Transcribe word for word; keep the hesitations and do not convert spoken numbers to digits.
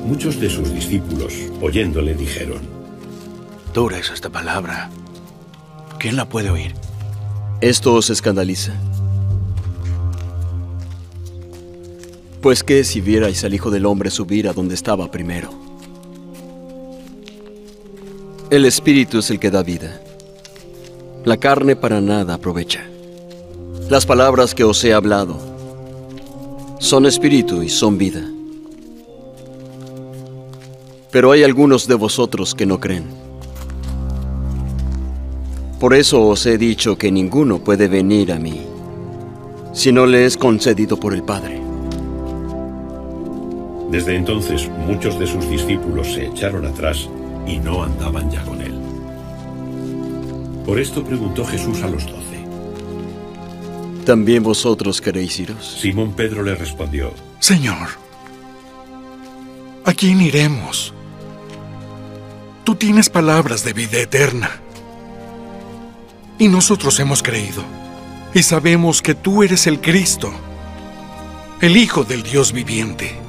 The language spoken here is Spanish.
Muchos de sus discípulos, oyéndole, dijeron: Dura es esta palabra. ¿Quién la puede oír? ¿Esto os escandaliza? Pues qué si vierais al Hijo del Hombre subir a donde estaba primero. El Espíritu es el que da vida. La carne para nada aprovecha. Las palabras que os he hablado son espíritu y son vida. Pero hay algunos de vosotros que no creen. Por eso os he dicho que ninguno puede venir a mí si no le es concedido por el Padre. Desde entonces muchos de sus discípulos se echaron atrás y no andaban ya con él. Por esto preguntó Jesús a los doce: ¿También vosotros queréis iros? Simón Pedro le respondió: Señor, ¿a quién iremos? Tú tienes palabras de vida eterna. Y nosotros hemos creído, y sabemos que tú eres el Cristo, el Hijo del Dios viviente.